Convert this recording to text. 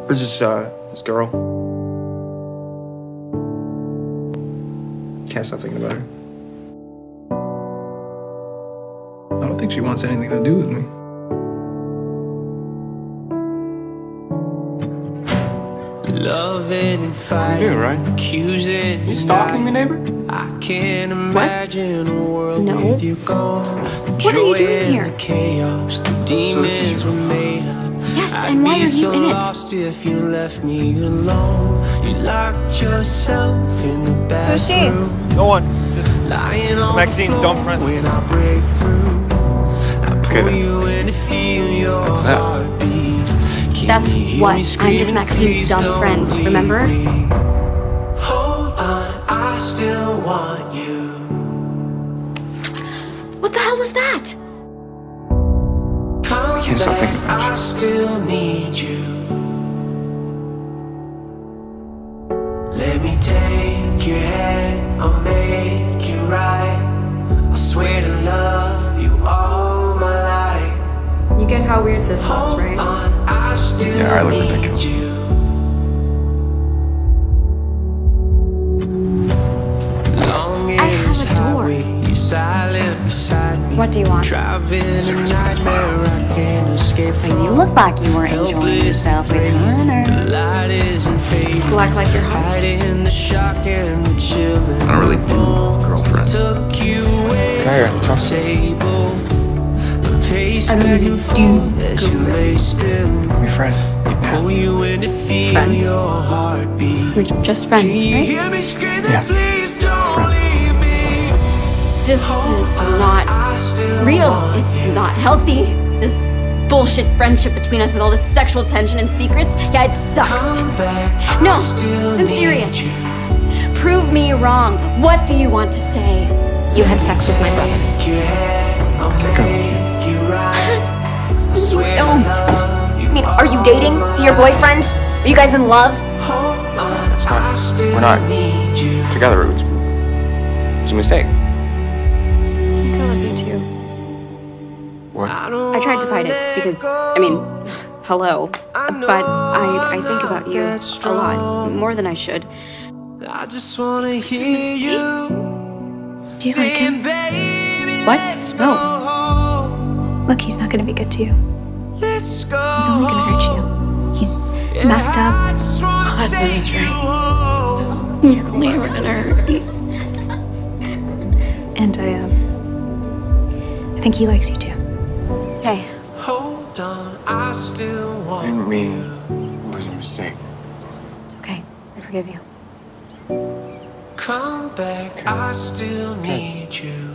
There's this girl. Can't stop thinking about her. I don't think she wants anything to do with me. Loving and fighting, you doing, right? accusing. You stalking me, neighbor? I can't imagine a world No. with you gone. What are you doing here? The chaos, the demons were made up. Yes, and why are you in it? Lost if you left me alone. You locked yourself in the bathroom. Who's she? No one. Just Lying on Maxine's the dumb floor friends. when I break through. I pull then. you in to feel your What's that? heartbeat. That's what. I'm just Maxine's dumb friend, remember? Hold on, I still want you. What the hell was that? Come can't stop thinking back, about you. I still need you. Let me take your hand, I'll make it right. I swear to love you all my life. You get how weird this was, right? I still Yeah, I look need ridiculous. you. Long I have as a door. highway, you're silent beside me. What do you want? Driving a nightmare I can't escape from. You look like you were enjoying yourself with Hunter. The light isn't fading. You act like you're home. Hiding the shock and the chill. I don't really do girlfriends. Took you away Come here, talk to me. table. The pace I don't back even and do forth as you lay still. Be friends. Pull you in to feel Friends? your heartbeat. We're just friends, Can you right? hear me screaming, Yeah. please don't leave me. This is not I still real. want It's you. not healthy. This bullshit friendship between us with all this sexual tension and secrets. Yeah, it sucks. Come back, No, I still I'm need serious. you. Prove me wrong. What do you want to say? You had sex with my brother. Take your hand, I'll Take her. make you right. I You swear to don't. love you I mean, are you all dating? my Is he your boyfriend? Are you guys in love? Hold on, It's not. I still We're not need you. together. It's a mistake. I love you too. What? I tried to fight it because, I mean, hello. But I think about you a lot, more than I should. I just wanna a hear mistake. you. Do you like him? What? No. Look, he's not gonna be good to you. Let's go. He's only gonna hurt you. He's messed up. God knows, right? You're never gonna hurt me. And I think he likes you too. Hey, Hold on, I still I want didn't mean you. it was a mistake. it's okay. I forgive you. Come back, I still need you.